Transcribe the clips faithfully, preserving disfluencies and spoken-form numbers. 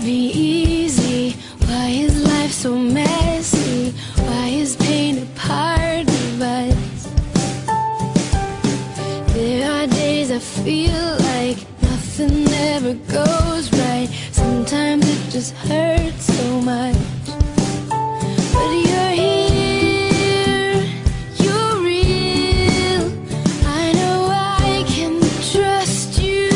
be easy? Why is life so messy? Why is pain a part of us? There are days I feel like nothing ever goes right. Sometimes it just hurts so much. But you're here, you're real. I know I can trust you.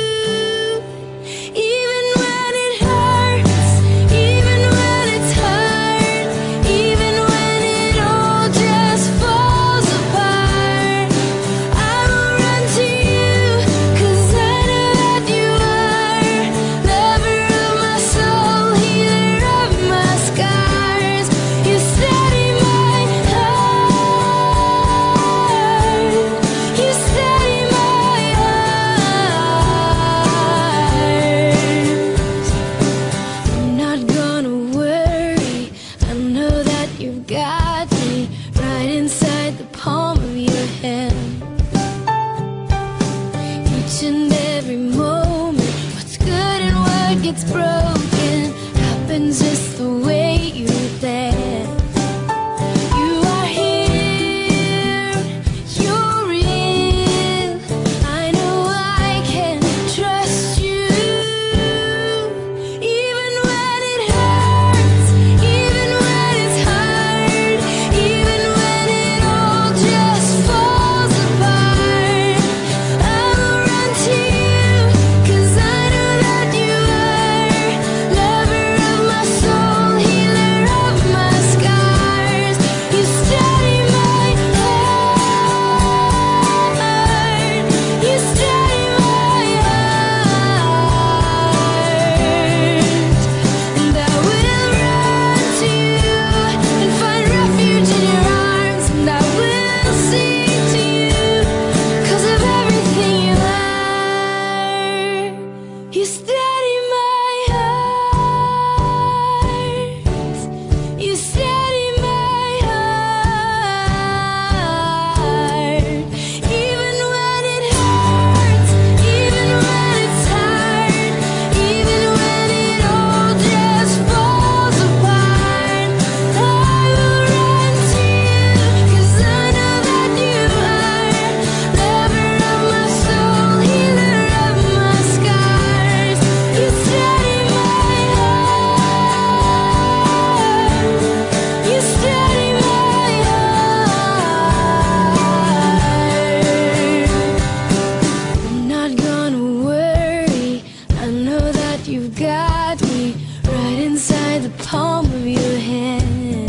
Even when it hurts, even when it's hard, even when it all just falls apart, I will run to you, 'cause I know that you are lover of my soul, healer of my scars. You steady my heart, you steady my heart. I'm not gonna worry, I know that you've got me right inside the palm of your hand. Each and every moment, what's good and what gets broken happens just the way you planned. You are here, you're real. I know I can trust you. Even when it hurts, even when it's hard, even when it all just falls apart, I will run to you, 'cause I know that you are lover of my soul, healer of my scars. You steady my heart, you steady my heart. And I will run to you and find refuge in your arms. And I will sing to you 'cause of everything you are. You steady my heart, you steady my heart. Even when it hurts, even when it's hard, even when it all just falls apart, I will run to you, 'cause I know that you are lover of my soul, healer of my scars. You steady my heart, you steady my heart. I'm not gonna worry, I know that you've got me right inside the palm of your hand.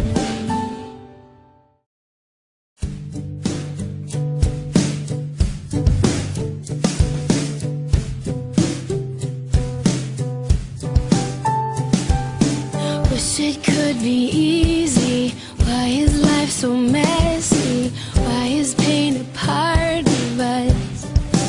Wish it could be easy. Why is life so messy? Why is pain a part of us?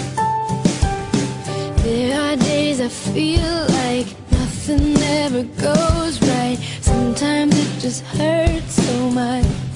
There are days I feel like nothing ever goes right. Sometimes it just hurts so much.